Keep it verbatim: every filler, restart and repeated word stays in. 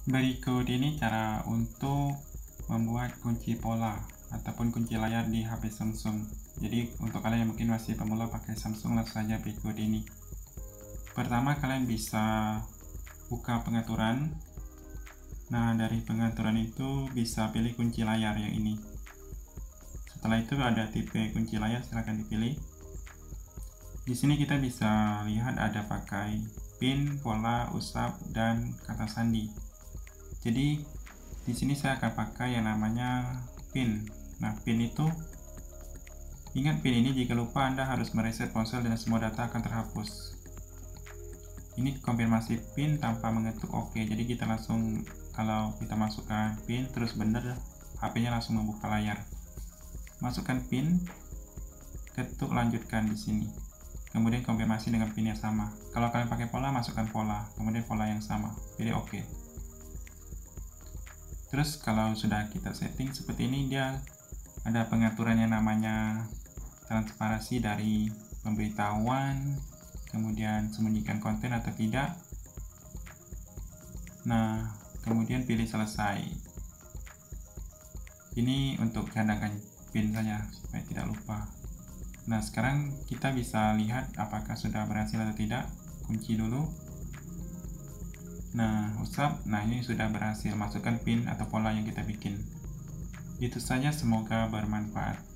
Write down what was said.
Berikut ini cara untuk membuat kunci pola ataupun kunci layar di H P Samsung. Jadi untuk kalian yang mungkin masih pemula pakai Samsung, langsung saja berikut ini. Pertama, kalian bisa buka pengaturan. Nah, dari pengaturan itu bisa pilih kunci layar yang ini. Setelah itu ada tipe kunci layar, silahkan dipilih. Di sini kita bisa lihat ada pakai pin, pola, usap, dan kata sandi. Jadi di sini saya akan pakai yang namanya pin. Nah, pin itu, ingat pin ini jika lupa Anda harus mereset ponsel dan semua data akan terhapus. Ini konfirmasi pin tanpa mengetuk OK. Jadi kita langsung, kalau kita masukkan pin terus benar, H P-nya langsung membuka layar. Masukkan pin, ketuk lanjutkan di sini. Kemudian konfirmasi dengan pin yang sama. Kalau kalian pakai pola, masukkan pola, kemudian pola yang sama, pilih OK. Terus kalau sudah kita setting seperti ini, dia ada pengaturan yang namanya transparansi dari pemberitahuan, kemudian sembunyikan konten atau tidak. Nah, kemudian pilih selesai. Ini untuk cadangan pin saja supaya tidak lupa. Nah, sekarang kita bisa lihat apakah sudah berhasil atau tidak. Kunci dulu. Nah, usap. Nah, ini sudah berhasil. Masukkan pin atau pola yang kita bikin. Itu saja, semoga bermanfaat.